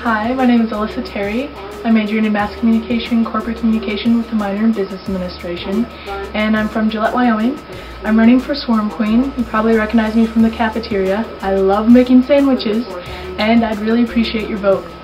Hi, my name is Alyssa Terry. I'm majoring in Mass Communication, Corporate Communication with a minor in Business Administration, and I'm from Gillette, Wyoming. I'm running for Swarm Queen. You probably recognize me from the cafeteria. I love making sandwiches, and I'd really appreciate your vote.